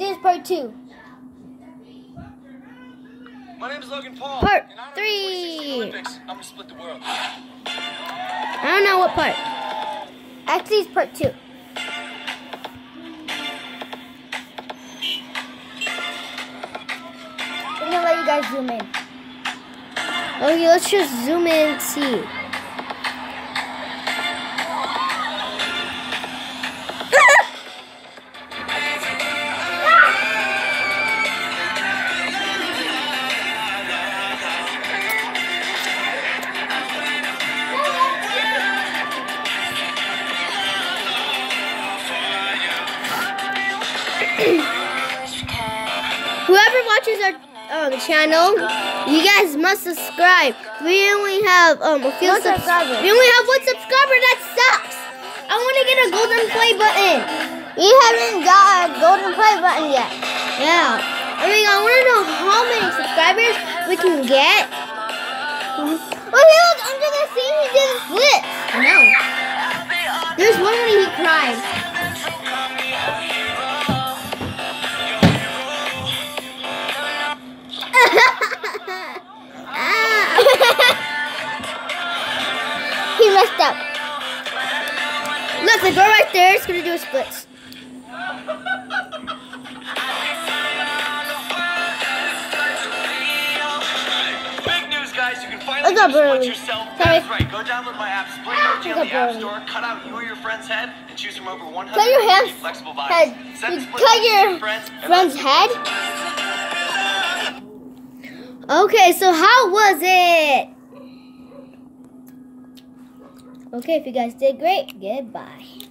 this is part 2. My name is Logan Paul. Part and I'm 3. Olympics. I'm gonna split the world. I don't know what part. Actually, it's part 2. I'm gonna let you guys zoom in. Okay, let's just zoom in and see. Whoever watches our channel, you guys must subscribe. We only have a few subscribers. We only have 1 subscriber. That sucks. I want to get a golden play button. We haven't got a golden play button yet. Yeah. I mean, I want to know how many subscribers we can get. Oh, he was under the scene. He did a split. I know. There's one when he cried. He messed up. Look, the door right there is gonna do a splits. Big news, guys! You can finally What's up, split yourself. Sorry. That's right. Go download my app, Split Emoji on the App Store. Cut out you or your friend's head and choose from over 100 Cut your head. flexible vibes. Head. Send You Split cut Emoji to your friend's head. Okay, so how was it? Okay, if you guys did great, goodbye.